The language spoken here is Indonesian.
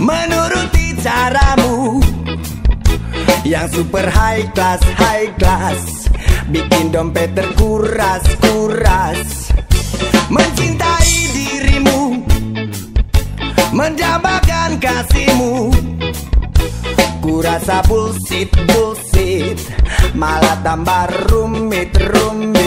menuruti caramu yang super high class, bikin dompet terkuras-kuras. Mencintai dirimu, mendambakan kasihmu, kurasa bullshit, malah tambah rumit.